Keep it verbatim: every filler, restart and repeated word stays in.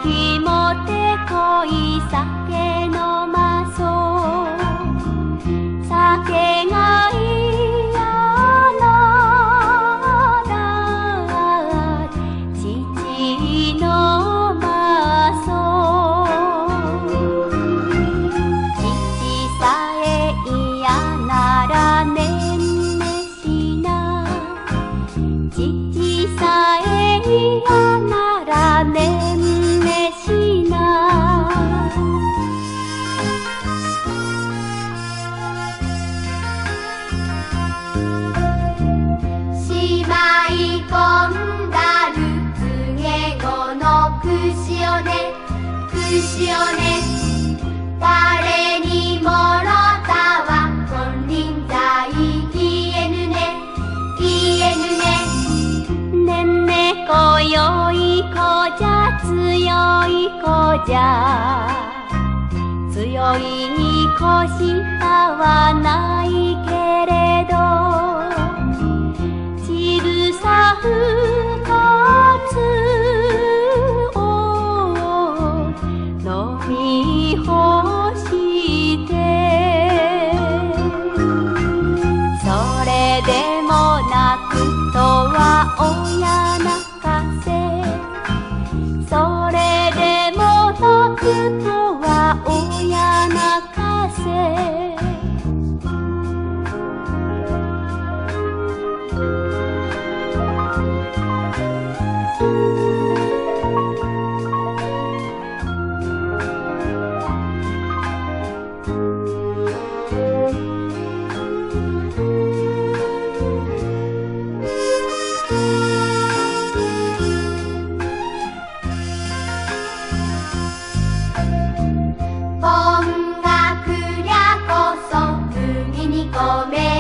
きもてこい酒飲まそう酒が嫌なら父飲まそう父さえ嫌ならねんねしな父さえ嫌ならねんねしなしまいこんだるつげごのくしをねくしをね誰にもろたわ金輪際言えぬね言えぬねねんねこよい子じゃ強い子じゃ強いにこしたはないけれどちぐさふたつを飲み干してそれでも泣くとは親泣かせそれでも泣くとは親泣かせ音楽りゃこそ麦に米